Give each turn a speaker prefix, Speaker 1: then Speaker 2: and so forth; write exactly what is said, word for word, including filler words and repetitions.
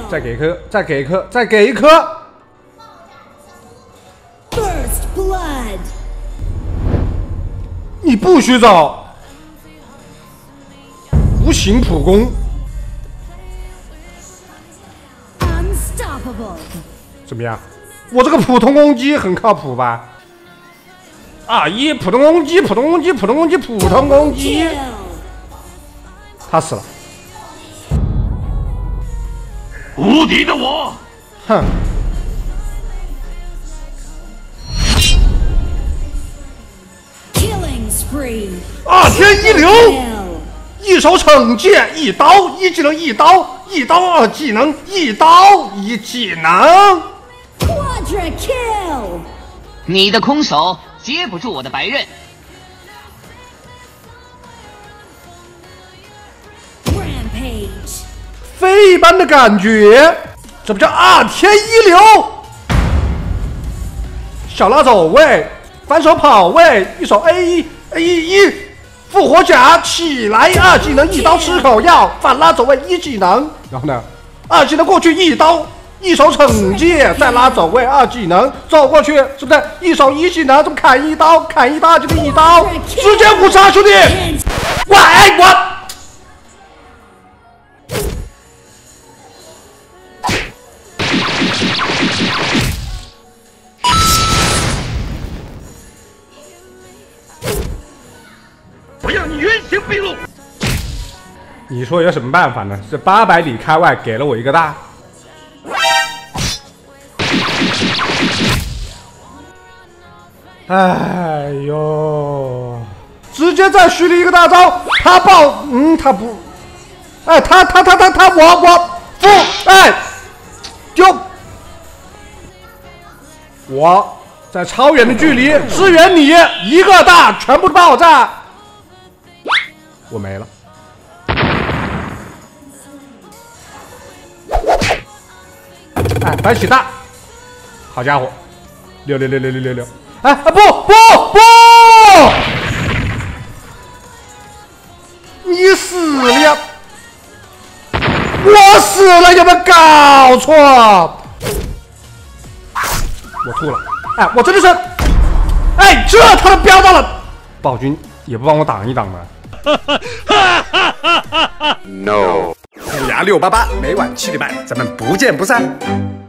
Speaker 1: 再给一颗，再给一颗，再给一颗。
Speaker 2: First blood。
Speaker 1: 你不许走！无形普攻。
Speaker 2: Unstoppable。
Speaker 1: 怎么样？我这个普通攻击很靠谱吧？啊一普通攻击，普通攻击，普通攻击，普通攻击。他死了。
Speaker 3: 无敌的我。
Speaker 1: 哼。啊天一流，一手惩戒，一刀一技能，一刀一刀二技能，一刀一技能。
Speaker 2: Quadra kill。
Speaker 4: 你的空手接不住我的白刃。
Speaker 2: Rampage。
Speaker 1: 飞一般的感觉，这不叫啊天一流。小拉走位，反手跑位，一手 A 一 A 一复活甲起来，二技能一刀吃口药，反拉走位一技能，然后呢，二技能过去一刀。一手惩戒，再拉走位，二技能走过去，是不是？一手一技能，这么砍一刀，砍一刀就是一刀，直接五杀，兄弟！喂，我。
Speaker 3: 我要你原形毕露。
Speaker 1: 你说有什么办法呢？这八百里开外给了我一个大。哎呦！直接再蓄力一个大招，他爆，嗯，他不，哎，他他他他他我我不，哎，丢！我在超远的距离支援你，一个大全部爆炸，我没了。哎，白起大，好家伙，六六六六六六六！哎啊不不不！你死了！我死了，有没有搞错？我吐了！哎，我真的是，哎，这他都飙到了！暴君也不帮我挡一挡吗
Speaker 5: ？No。虎牙六八八，每晚七点半，咱们不见不散。